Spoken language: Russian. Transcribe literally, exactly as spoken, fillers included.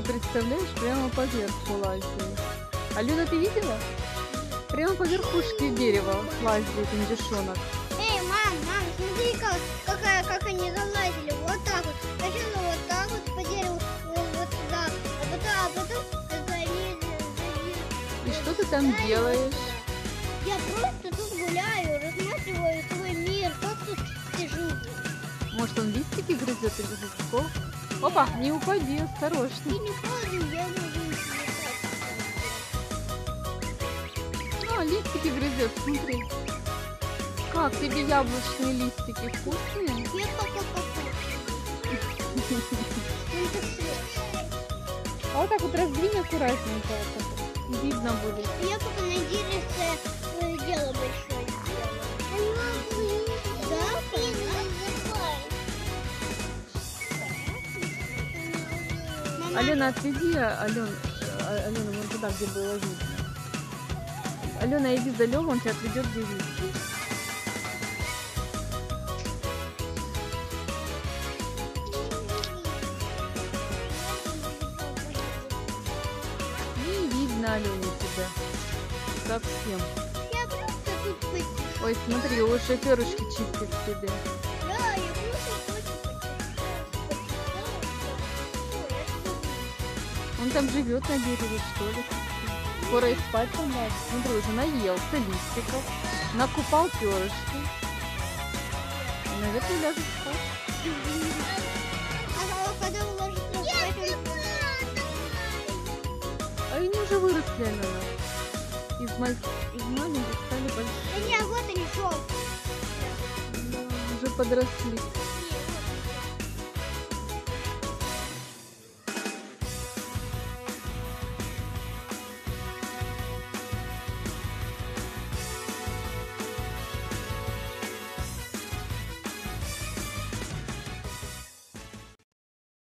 представляешь, прямо поверху лазит. Алена, ты видела? Прямо по верхушке дерева лазит индюшонок. Эй, мам, мам, смотри, как, какая, как они залазили. Вот так вот. Сначала вот так вот по дереву, вот, вот сюда. А потом, а потом залезли, залезли. И что ты там делаешь? Я просто тут гуляю, рассматриваю свой мир, как тут сижу. Может, он листики грызет или жучков? Опа, не упади, И осторожно. не падаю, я могу летать. А, листики грызет, смотри. Как тебе яблочные листики вкусные? Я пока-пока. Ну, так срез. А вот так вот раздвинь аккуратненько. Вот так. Видно будет. Я пока на деревце свое дело большое сделала. Да, понятно. Алена, отведи, Ален, а- Алена, вон туда, где было видно. Алена, иди за Левом, он тебя отведет, где видно. Не видно, Алене, тебя. Совсем. Я просто тут потишу. Ой, смотри, уже перышки чистит тебе. Да, я просто хочу Он там живет на дереве, что ли? Скоро и спать там надо. Смотри, уже наелся листиков, накупал перышки. И, наверное, ляжет спать. А когда уложится спать, А они уже выросли, Алена. Из, маль... Из маленьких стали большие. да не, а вот они, шел. Уже подросли.